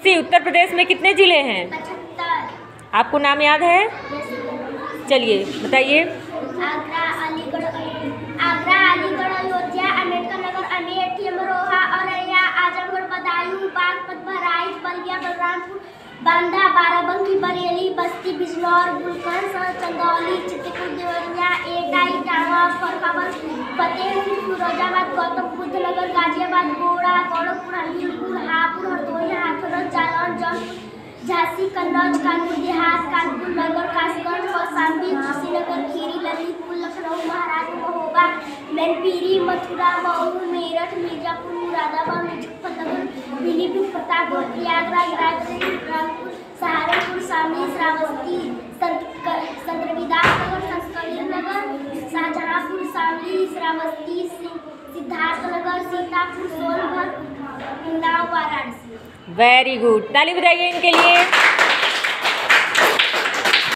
सी, उत्तर प्रदेश में कितने जिले हैं? 75। आपको नाम याद है? चलिए बताइए। आगरा, अलीगढ़, अयोध्या, अम्बेडकर नगर, अमेठी, अमरोहा, औरैया, आजमगढ़, बदायूं, बागपत, बहराइच, बलिया, बलरामपुर, बांदा, बाराबंकी, बरेली, बस्ती, बिजनौर, बुलंदशहर, चंदौली, चित्रकूट, देवरिया, एटा, इटावा, फर्रुखाबाद, फतेहपुर, फिरोजाबाद, गौतम बुद्ध नगर, गाजियाबाद, गोड़ा, गौड़पुर, हमीरपुर, हापुड़, हरदोई, हाथरस, जालौन, जौनपुर, झांसी, कन्नौज, कानपुर देहात, कानपुर नगर, कासगंज, कौशाम्बी, कुशीनगर, खीरी, ललितपुर, लखनऊ, महाराजगंज, महोबा, मैनपीरी, मथुरा, मऊ, मेरठ, मिर्जापुर, मुरादाबाद, मुजफ्फरनगर, पीलीभीत, प्रतापगढ़, प्रयागराज, रायबरेली, रामपुर, सहारनपुर, शामली, श्रावस्ती, संत रविदास नगर, संतकबीर नगर, शाहजहांपुर, शामली, श्रावस्ती, सिद्धार्थनगर, सीतापुर, सोनभद्र, उन्नाव, वाराणसी। वेरी गुड, ताली बजाइए इनके लिए।